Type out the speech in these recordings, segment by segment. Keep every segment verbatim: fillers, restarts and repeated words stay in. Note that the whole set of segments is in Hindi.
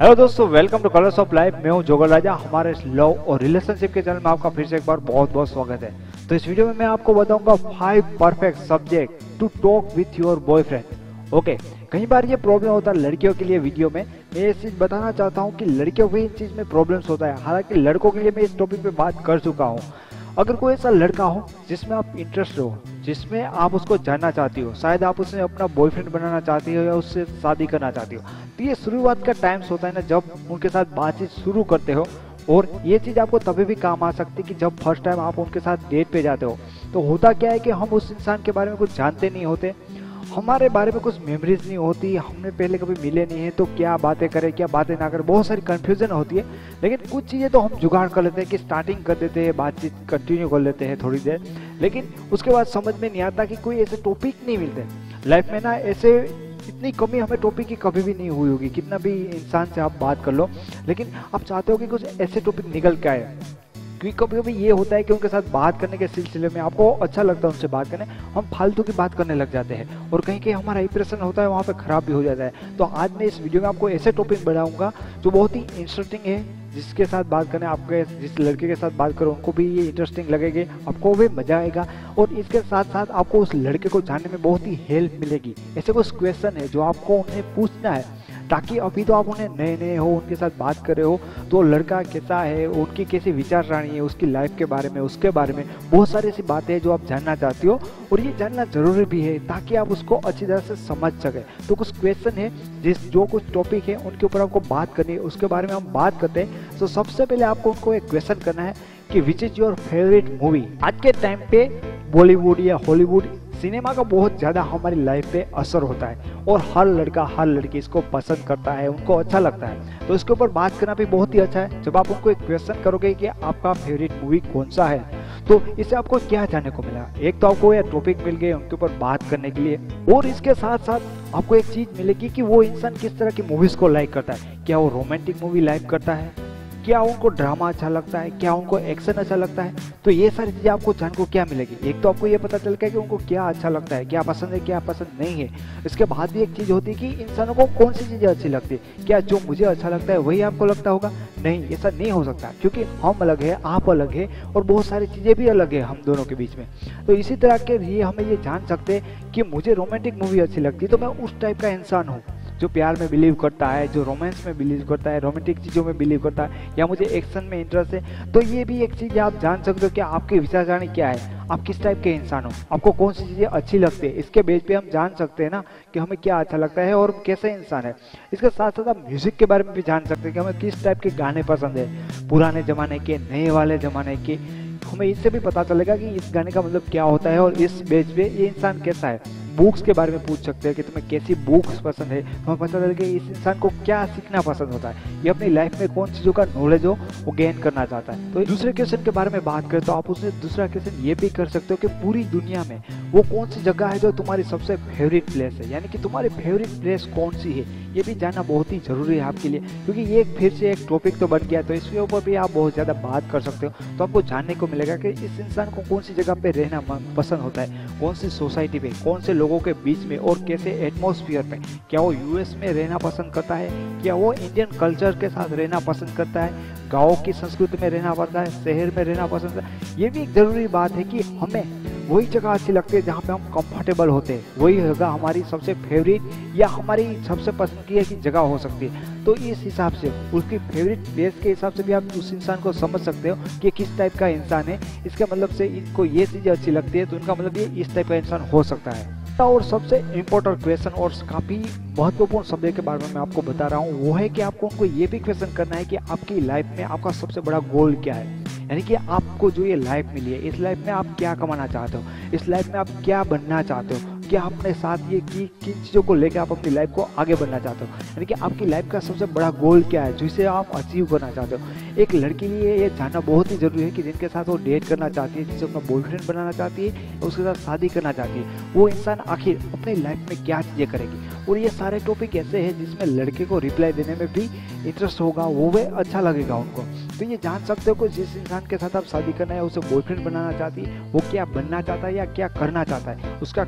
हेलो दोस्तों, welcome to colours of life. मैं हूं जोगल राजा। हमारे लव और रिलेशनशिप के चैनल में आपका फिर से एक बार बहुत बहुत स्वागत है। तो इस वीडियो में मैं आपको बताऊंगा five perfect subject to talk with your boyfriend. Okay, कई बार ये प्रॉब्लम होता है लड़कियों के लिए। वीडियो में मैं ये चीज़ बताना चाहता हूँ कि लड़कियों को इन चीज़ में प्रॉब्लम्स होता है। हालांकि लड़कों के लिए मैं इस टॉपिक पे बात कर चुका हूँ। अगर कोई ऐसा लड़का हो जिसमें आप इंटरेस्ट हो, जिसमें आप उसको जानना चाहती हो, शायद आप उसे अपना बॉयफ्रेंड बनाना चाहती हो या उससे शादी करना चाहती हो, तो ये शुरुआत का टाइम्स होता है ना, जब उनके साथ बातचीत शुरू करते हो। और ये चीज़ आपको तभी भी काम आ सकती है कि जब फर्स्ट टाइम आप उनके साथ डेट पे जाते हो। तो होता क्या है कि हम उस इंसान के बारे में कुछ जानते नहीं होते, हमारे बारे में कुछ मेमोरीज नहीं होती, हमने पहले कभी मिले नहीं है, तो क्या बातें करें क्या बातें ना करें, बहुत सारी कन्फ्यूजन होती है। लेकिन कुछ चीज़ें तो हम जुगाड़ कर लेते हैं कि स्टार्टिंग कर देते हैं, बातचीत कंटिन्यू कर लेते हैं थोड़ी देर। लेकिन उसके बाद समझ में नहीं आता कि कोई ऐसे टॉपिक नहीं मिलते लाइफ में ना। ऐसे इतनी कमी हमें टॉपिक की कभी भी नहीं हुई होगी, कितना भी इंसान से आप बात कर लो, लेकिन आप चाहते हो कि कुछ ऐसे टॉपिक निकल के आए। क्योंकि कभी कभी ये होता है कि उनके साथ बात करने के सिलसिले में आपको अच्छा लगता है उनसे बात करने, हम फालतू की बात करने लग जाते हैं और कहीं कहीं हमारा इंप्रेशन होता है वहाँ पे ख़राब भी हो जाता है। तो आज मैं इस वीडियो में आपको ऐसे टॉपिक बताऊंगा जो बहुत ही इंटरेस्टिंग है, जिसके साथ बात करें, आपके जिस लड़के के साथ बात करो उनको भी ये इंटरेस्टिंग लगेगी, आपको भी मजा आएगा और इसके साथ साथ आपको उस लड़के को जानने में बहुत ही हेल्प मिलेगी। ऐसे कुछ क्वेश्चन है जो आपको उन्हें पूछना है, ताकि अभी तो आप उन्हें नए नए हो, उनके साथ बात कर रहे हो, तो लड़का कैसा है, उनकी कैसी विचारसरणी है, उसकी लाइफ के बारे में, उसके बारे में बहुत सारी ऐसी बातें हैं जो आप जानना चाहती हो। और ये जानना जरूरी भी है ताकि आप उसको अच्छी तरह से समझ सके। तो कुछ क्वेश्चन है जिस जो कुछ टॉपिक है उनके ऊपर आपको बात करनी है, उसके बारे में हम बात करते हैं। तो सबसे पहले आपको उनको एक क्वेश्चन करना है कि which is your favourite movie. आज के टाइम पे बॉलीवुड या हॉलीवुड सिनेमा का बहुत ज़्यादा हमारी लाइफ पे असर होता है और हर लड़का हर लड़की इसको पसंद करता है, उनको अच्छा लगता है। तो इसके ऊपर बात करना भी बहुत ही अच्छा है। जब आप उनको एक क्वेश्चन करोगे कि आपका फेवरेट मूवी कौन सा है, तो इससे आपको क्या जानने को मिला। एक तो आपको यह टॉपिक मिल गए उनके ऊपर बात करने के लिए, और इसके साथ साथ आपको एक चीज़ मिलेगी कि वो इंसान किस तरह की मूवीज़ को लाइक करता है। क्या वो रोमांटिक मूवी लाइक करता है, क्या उनको ड्रामा अच्छा लगता है, क्या उनको एक्शन अच्छा लगता है। तो ये सारी चीज़ें आपको जानने को क्या मिलेगी। एक तो आपको ये पता चल गया कि उनको क्या अच्छा लगता है, क्या पसंद है क्या पसंद नहीं है। इसके बाद भी एक चीज़ होती है कि इंसानों को कौन सी चीज़ें अच्छी लगती है। क्या जो मुझे अच्छा लगता है वही आपको लगता होगा? नहीं, ऐसा नहीं हो सकता, क्योंकि हम अलग है, आप अलग है और बहुत सारी चीज़ें भी अलग है हम दोनों के बीच में। तो इसी तरह के लिए हमें ये जान सकते हैं कि मुझे रोमांटिक मूवी अच्छी लगती है, तो मैं उस टाइप का इंसान हूँ जो प्यार में बिलीव करता है, जो रोमांस में बिलीव करता है, रोमांटिक चीज़ों में बिलीव करता है, या मुझे एक्शन में इंटरेस्ट है। तो ये भी एक चीज़ आप जान सकते हो कि आपकी विचारसरणी क्या है, आप किस टाइप के इंसान हो, आपको कौन सी चीज़ें अच्छी लगती है। इसके बेस पे हम जान सकते हैं ना कि हमें क्या अच्छा लगता है और कैसे इंसान है। इसके साथ साथ आप म्यूज़िक के बारे में भी जान सकते हैं कि हमें किस टाइप के गाने पसंद है, पुराने ज़माने के, नए वाले ज़माने के। हमें इससे भी पता चलेगा कि इस गाने का मतलब क्या होता है और इस बेस पे ये इंसान कैसा है। बुक्स के बारे में पूछ सकते हैं कि तुम्हें कैसी बुक्स पसंद है, हमें पता चलेगा कि इस इंसान को क्या सीखना पसंद होता है, ये अपनी लाइफ में कौन चीज़ों का नॉलेज हो वो गेन करना चाहता है। तो दूसरे क्वेश्चन के बारे में बात करें तो आप उससे दूसरा क्वेश्चन ये भी कर सकते हो कि पूरी दुनिया में वो कौन सी जगह है जो तुम्हारी सबसे फेवरेट प्लेस है, यानी कि तुम्हारी फेवरेट प्लेस कौन सी है। ये भी जानना बहुत ही ज़रूरी है आपके लिए, क्योंकि ये फिर से एक टॉपिक तो बन गया, तो इसके ऊपर भी आप बहुत ज़्यादा बात कर सकते हो। तो आपको जानने को मिलेगा कि इस इंसान को कौन सी जगह पे रहना पसंद होता है, कौन सी सोसाइटी पे, कौन से लोगों के बीच में और कैसे एटमॉस्फेयर में। क्या वो यूएस में रहना पसंद करता है, क्या वो इंडियन कल्चर के साथ रहना पसंद करता है, गाँव की संस्कृति में रहना पड़ता है, शहर में रहना पसंद करता है। ये भी एक ज़रूरी बात है कि हमें वही जगह अच्छी लगती है जहाँ पे हम कंफर्टेबल होते हैं, वही जगह हमारी सबसे फेवरेट या हमारी सबसे पसंदीदा की जगह हो सकती है। तो इस हिसाब से उसकी फेवरेट प्लेस के हिसाब से भी आप उस इंसान को समझ सकते हो कि किस टाइप का इंसान है। इसके मतलब से इनको ये चीज़ें अच्छी लगती है तो इनका मतलब ये इस टाइप का इंसान हो सकता है। और सबसे इम्पोर्टेंट क्वेश्चन और काफ़ी महत्वपूर्ण सब्जेक्ट के बारे में मैं आपको बता रहा हूँ, वो है कि आपको उनको ये भी क्वेश्चन करना है कि आपकी लाइफ में आपका सबसे बड़ा गोल क्या है। यानी कि आपको जो ये लाइफ मिली है, इस लाइफ में आप क्या कमाना चाहते हो, इस लाइफ में आप क्या बनना चाहते हो, क्या अपने साथ ये कि किन चीज़ों को लेकर आप अपनी लाइफ को आगे बढ़ना चाहते हो। यानी कि आपकी लाइफ का सबसे बड़ा गोल क्या है जिसे आप अचीव करना चाहते हो। एक लड़की के लिए ये जानना बहुत ही ज़रूरी है कि जिनके साथ वो डेट करना चाहती है, जिसे अपना बॉयफ्रेंड बनाना चाहती है, उसके साथ शादी करना चाहती है, वो इंसान आखिर अपनी लाइफ में क्या चीज़ें करेगी। और ये सारे टॉपिक ऐसे हैं जिसमें लड़के को रिप्लाई देने में भी इंटरेस्ट होगा, वो भी अच्छा लगेगा उनको। तो ये जान सकते हो कि जिस इंसान के साथ आप शादी करना है, उसे बॉयफ्रेंड बनाना चाहती है, वो क्या बनना चाहता है या क्या करना चाहता है, उसका करियर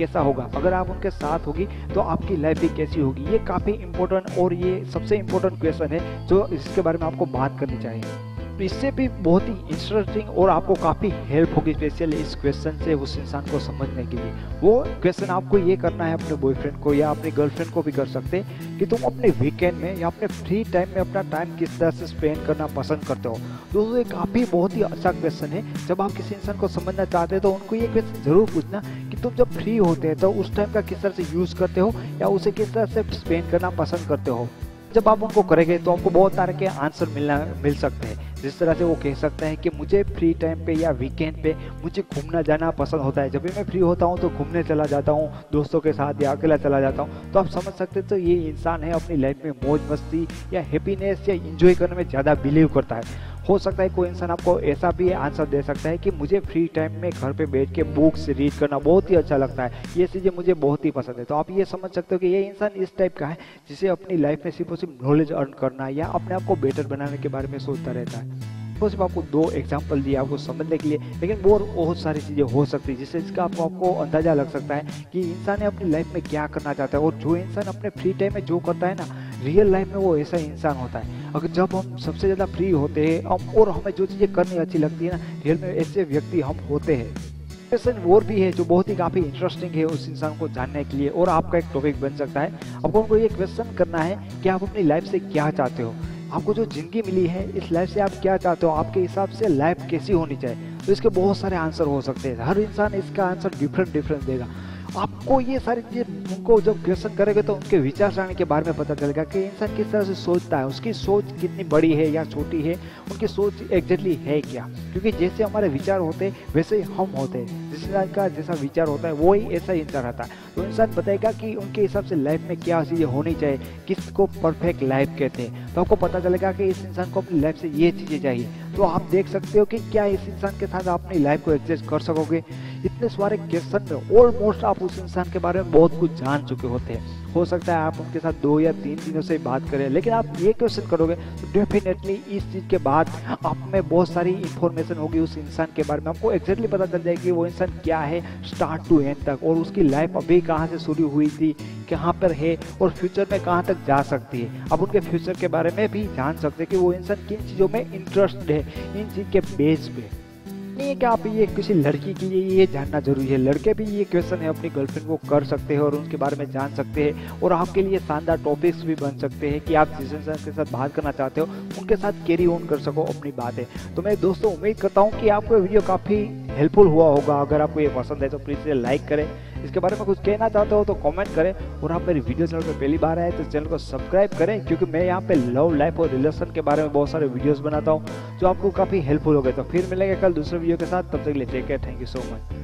कैसा होगा, अगर आप उनके साथ होगी तो आपकी लाइफ भी कैसी होगी। ये काफ़ी इंपॉर्टेंट और ये सबसे इम्पोर्टेंट क्वेश्चन है जो इसके बारे में आपको बात करनी चाहिए। तो इससे भी बहुत ही इंटरेस्टिंग और आपको काफ़ी हेल्प होगी स्पेशली इस क्वेश्चन से उस इंसान को समझने के लिए। वो क्वेश्चन आपको ये करना है अपने बॉयफ्रेंड को या अपनी गर्लफ्रेंड को भी कर सकते हैं कि तुम अपने वीकेंड में या अपने फ्री टाइम में अपना टाइम किस तरह से स्पेंड करना पसंद करते हो। दोस्तों ये काफ़ी बहुत ही अच्छा क्वेश्चन है। जब आप किसी इंसान को समझना चाहते हैं तो उनको ये क्वेश्चन जरूर पूछना कि तुम जब फ्री होते हैं तो उस टाइम का किस तरह से यूज़ करते हो या उसे किस तरह से स्पेंड करना पसंद करते हो। जब आप उनको करेंगे तो आपको बहुत सारे के आंसर मिलना मिल सकते हैं। जिस तरह से वो कह सकते हैं कि मुझे फ्री टाइम पे या वीकेंड पे मुझे घूमना जाना पसंद होता है। जब भी मैं फ्री होता हूँ तो घूमने चला जाता हूँ दोस्तों के साथ या अकेला चला जाता हूँ। तो आप समझ सकते हैं तो ये इंसान है अपनी लाइफ में मौज मस्ती या हैप्पीनेस या इंजॉय करने में ज़्यादा बिलीव करता है। हो सकता है कोई इंसान आपको ऐसा भी आंसर दे सकता है कि मुझे फ्री टाइम में घर पे बैठ के बुक्स रीड करना बहुत ही अच्छा लगता है, ये चीज़ें मुझे बहुत ही पसंद है। तो आप ये समझ सकते हो कि ये इंसान इस टाइप का है जिसे अपनी लाइफ में सिर्फ और सिर्फ नॉलेज अर्न करना या अपने आप को बेटर बनाने के बारे में सोचता रहता है। तो सिर्फ आपको दो एग्जांपल दिए आपको समझने के लिए, लेकिन और बहुत सारी चीज़ें हो सकती है जिससे इसका आपको आपको अंदाजा लग सकता है कि इंसान अपनी लाइफ में क्या करना चाहता है। और जो इंसान अपने फ्री टाइम में जो करता है ना, रियल लाइफ में वो ऐसा इंसान होता है। अगर जब हम सबसे ज़्यादा फ्री होते हैं हम और हमें जो चीज़ें करनी अच्छी लगती है ना, रियल में ऐसे व्यक्ति हम होते हैं। क्वेश्चन और भी है जो बहुत ही काफ़ी इंटरेस्टिंग है उस इंसान को जानने के लिए और आपका एक टॉपिक बन सकता है। आपको उनको ये क्वेश्चन करना है कि आप अपनी लाइफ से क्या चाहते हो, आपको जो ज़िंदगी मिली है इस लाइफ से आप क्या चाहते हो, आपके हिसाब से लाइफ कैसी होनी चाहिए। तो इसके बहुत सारे आंसर हो सकते हैं, हर इंसान इसका आंसर डिफरेंट डिफरेंट देगा। आपको ये सारी चीज़ें उनको जब क्वेश्चन करेंगे तो उनके विचार सरणी के बारे में पता चलेगा कि इंसान किस तरह से सोचता है, उसकी सोच कितनी बड़ी है या छोटी है, उनकी सोच एग्जैक्टली है क्या। क्योंकि जैसे हमारे विचार होते हैं वैसे ही हम होते हैं, जिस इंसान का जैसा विचार होता है वो ही ऐसा ही इंसान रहता है। तो इंसान बताएगा कि उनके हिसाब से लाइफ में क्या चीज़ें होनी चाहिए, किसको परफेक्ट लाइफ कहते हैं। तो आपको पता चलेगा कि इस इंसान को अपनी लाइफ से ये चीज़ें चाहिए। तो आप देख सकते हो कि क्या इस इंसान के साथ आप अपनी लाइफ को एडजस्ट कर सकोगे। इतने सारे क्वेश्चन में ऑलमोस्ट आप उस इंसान के बारे में बहुत कुछ जान चुके होते हैं। हो सकता है आप उनके साथ दो या तीन दिनों से बात करें, लेकिन आप ये क्वेश्चन करोगे तो डेफिनेटली इस चीज़ के बाद आप में बहुत सारी इंफॉर्मेशन होगी उस इंसान के बारे में। आपको एग्जैक्टली पता चल जाएगी कि वो इंसान क्या है स्टार्ट टू एंड तक, और उसकी लाइफ अभी कहाँ से शुरू हुई थी, कहाँ पर है और फ्यूचर में कहाँ तक जा सकती है। आप उनके फ्यूचर के बारे में भी जान सकते हैं कि वो इंसान किन चीज़ों में इंटरेस्ट है, इन चीज़ के बेस पे। नहीं है कि आप ये किसी लड़की के लिए ये जानना जरूरी है, लड़के भी ये क्वेश्चन है अपनी गर्लफ्रेंड को कर सकते हैं और उनके बारे में जान सकते हैं। और आपके लिए शानदार टॉपिक्स भी बन सकते हैं कि आप जिस इंसान के साथ बात करना चाहते हो उनके साथ कैरी ऑन कर सको अपनी बातें। तो मैं दोस्तों उम्मीद करता हूँ कि आपको वीडियो काफ़ी हेल्पफुल हुआ होगा। अगर आपको ये पसंद है तो प्लीज़ इसे लाइक करें, इसके बारे में कुछ कहना चाहते हो तो कमेंट करें, और आप मेरी वीडियो चैनल पर पहली बार आए तो चैनल को सब्सक्राइब करें, क्योंकि मैं यहाँ पे लव लाइफ और रिलेशन के बारे में बहुत सारे वीडियोस बनाता हूँ जो आपको काफ़ी हेल्पफुल हो गए। तो फिर मिलेंगे कल दूसरे वीडियो के साथ, तब तक के लिए take care, thank you so much.